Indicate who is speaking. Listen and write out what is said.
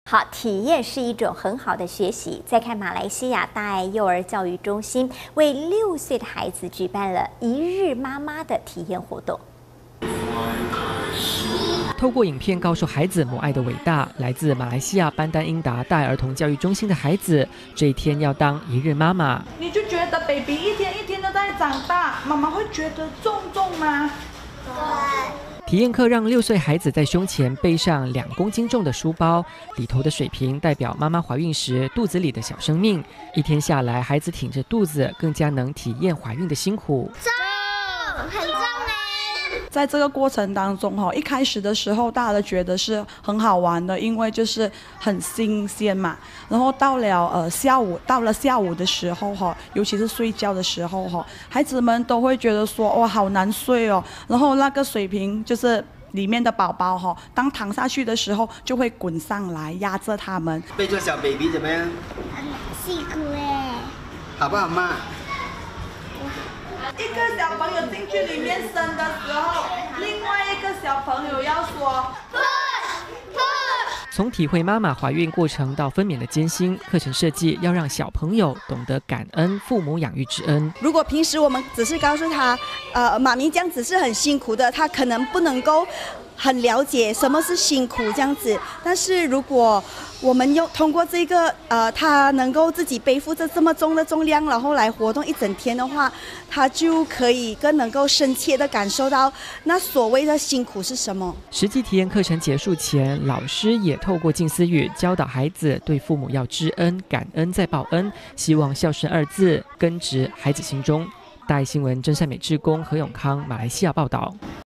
Speaker 1: 好，体验是一种很好的学习。再看马来西亚大爱幼儿教育中心为6岁的孩子举办了一日妈妈的体验活动。
Speaker 2: 透过影片告诉孩子母爱的伟大，来自马来西亚班丹英达大爱儿童教育中心的孩子，这一天要当一日妈妈。
Speaker 3: 你就觉得 baby 一天一天的在长大，妈妈会觉得重吗？
Speaker 4: 对。
Speaker 2: 体验课让6岁孩子在胸前背上2公斤重的书包，里头的水瓶代表妈妈怀孕时肚子里的小生命。一天下来，孩子挺着肚子，更加能体验怀孕的辛苦。
Speaker 4: 很重哎！
Speaker 3: 在这个过程当中一开始的时候，大家都觉得是很好玩的，因为就是很新鲜嘛。然后到了下午的时候尤其是睡觉的时候孩子们都会觉得说哇好难睡哦。然后那个水瓶就是里面的宝宝当躺下去的时候就会滚上来压着他们。
Speaker 5: 背着小 baby 怎么样？
Speaker 4: 很辛苦哎。
Speaker 5: 好不好嘛？
Speaker 3: 一个小朋友进去里面生的时候，另外一个小朋友要说
Speaker 2: 从体会妈妈怀孕过程到分娩的艰辛，课程设计要让小朋友懂得感恩父母养育之恩。
Speaker 6: 如果平时我们只是告诉他，妈咪这样子是很辛苦的，他可能不能够很了解什么是辛苦这样子。但是如果我们通过这个他能够自己背负着这么重的重量，然后来活动一整天的话，他就可以更能够深切的感受到那所谓的辛苦是什么。
Speaker 2: 实际体验课程结束前，老师也透过近似语教导孩子对父母要知恩、感恩再报恩，希望孝顺2字根植孩子心中。大爱新闻真善美志工何永康马来西亚报道。